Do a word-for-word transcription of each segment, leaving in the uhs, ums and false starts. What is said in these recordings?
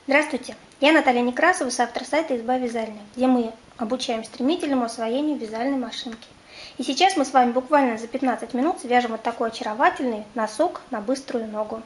Здравствуйте, я Наталья Некрасова, соавтор сайта «Изба вязальная», где мы обучаем стремительному освоению вязальной машинки. И сейчас мы с вами буквально за пятнадцать минут свяжем вот такой очаровательный носок на быструю ногу.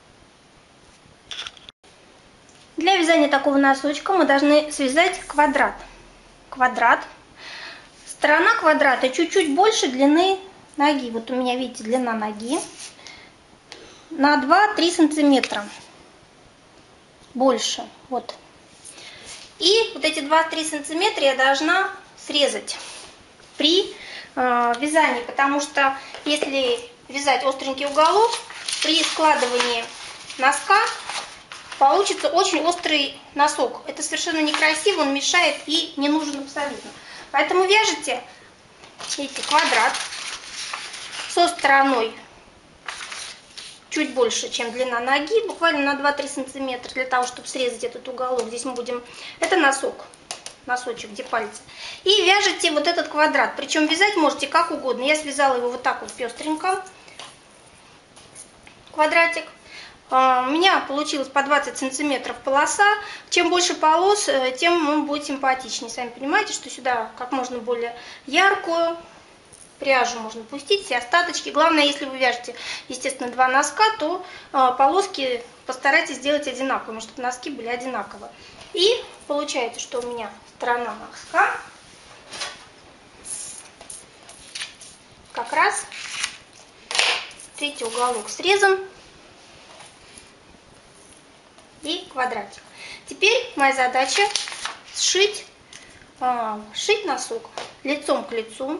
Для вязания такого носочка мы должны связать квадрат. Квадрат. Сторона квадрата чуть-чуть больше длины ноги. Вот у меня, видите, длина ноги на два-три сантиметра. Больше. Вот. И вот эти два-три сантиметра я должна срезать при э, вязании, потому что если вязать остренький уголок, при складывании носка получится очень острый носок. Это совершенно некрасиво, он мешает и не нужен абсолютно. Поэтому вяжите, видите, квадрат со стороной чуть больше, чем длина ноги, буквально на два-три сантиметра, для того, чтобы срезать этот уголок. Здесь мы будем... Это носок, носочек, где пальцы. И вяжете вот этот квадрат. Причем вязать можете как угодно. Я связала его вот так вот пестренько. Квадратик. У меня получилось по двадцать сантиметров полоса. Чем больше полос, тем он будет симпатичнее. Сами понимаете, что сюда как можно более яркую пряжу можно пустить, все остаточки. Главное, если вы вяжете, естественно, два носка, то э, полоски постарайтесь сделать одинаковыми, чтобы носки были одинаковые. И получается, что у меня сторона носка как раз третий уголок срезан и квадратик. Теперь моя задача сшить, э, сшить носок лицом к лицу.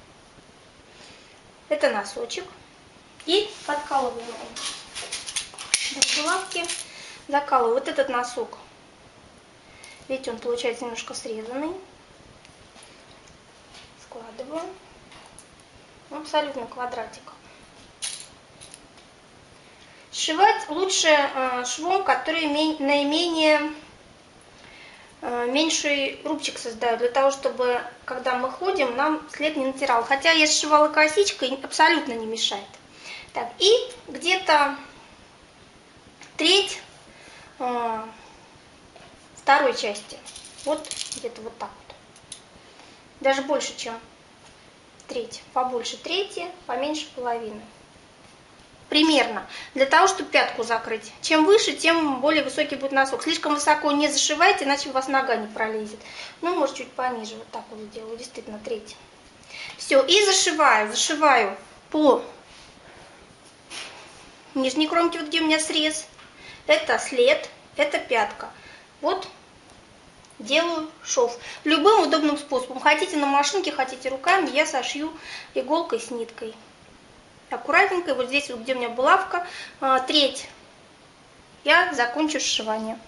Это носочек. И подкалываем до булавки. Закалываю вот этот носок. Видите, он получается немножко срезанный. Складываю. Абсолютно квадратик. Сшивать лучше швом, который наименее меньший рубчик создаю, для того, чтобы, когда мы ходим, нам след не натирал. Хотя я сшивала косичкой, абсолютно не мешает. Так, и где-то треть э, второй части. Вот где-то вот так вот. Даже больше, чем треть. Побольше трети, поменьше половины. Примерно. Для того, чтобы пятку закрыть. Чем выше, тем более высокий будет носок. Слишком высоко не зашивайте, иначе у вас нога не пролезет. Ну, может, чуть пониже. Вот так вот сделаю. Действительно, треть. Все. И зашиваю. Зашиваю по нижней кромке, вот где у меня срез. Это след. Это пятка. Вот делаю шов. Любым удобным способом. Хотите на машинке, хотите руками, я сошью иголкой с ниткой. Аккуратненько, вот здесь, вот, где у меня булавка, треть я закончу сшивание.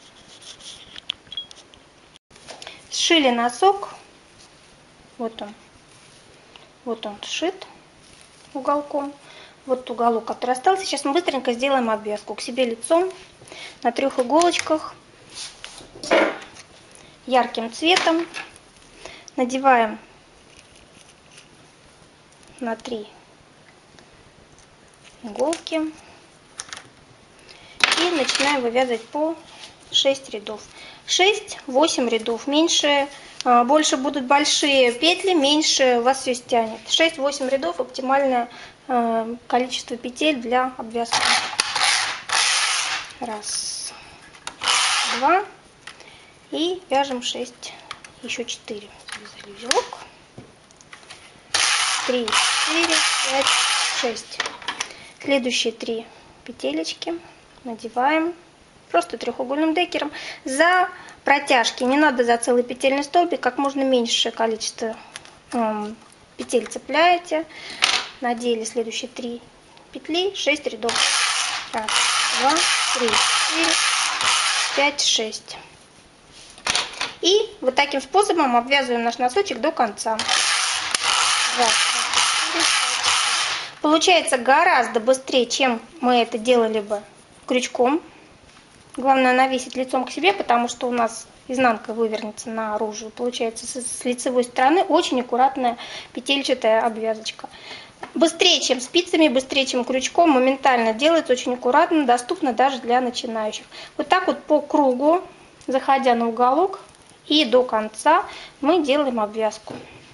Сшили носок. Вот он. Вот он сшит уголком. Вот уголок, который остался. Сейчас мы быстренько сделаем обвязку. К себе лицом на трех иголочках. Ярким цветом. Надеваем на три иголки и начинаем вывязывать по шесть рядов. шесть-восемь рядов. Меньше, больше будут большие петли, меньше вас все стянет. шесть-восемь рядов оптимальное количество петель для обвязки. Раз, два и вяжем шесть, еще четыре. Завязали узелок. три, четыре, пять, шесть. Следующие три петелечки надеваем просто треугольным декером. За протяжки, не надо за целый петельный столбик, как можно меньшее количество э, петель цепляете. Надели следующие три петли, шесть рядов. Раз, два, три, четыре, пять, шесть. И вот таким способом обвязываем наш носочек до конца. Два, получается гораздо быстрее, чем мы это делали бы крючком. Главное навесить лицом к себе, потому что у нас изнанка вывернется наружу. Получается с лицевой стороны очень аккуратная петельчатая обвязочка. Быстрее, чем спицами, быстрее, чем крючком, моментально делается, очень аккуратно, доступно даже для начинающих. Вот так вот по кругу, заходя на уголок и до конца, мы делаем обвязку.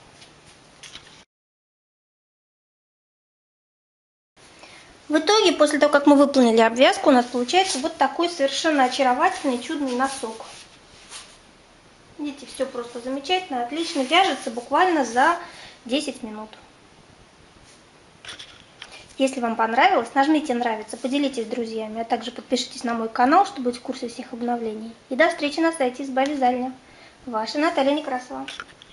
В итоге, после того, как мы выполнили обвязку, у нас получается вот такой совершенно очаровательный, чудный носок. Видите, все просто замечательно, отлично, вяжется буквально за десять минут. Если вам понравилось, нажмите «Нравится», поделитесь с друзьями, а также подпишитесь на мой канал, чтобы быть в курсе всех обновлений. И до встречи на сайте «Изба Вязальня». Ваша Наталья Некрасова.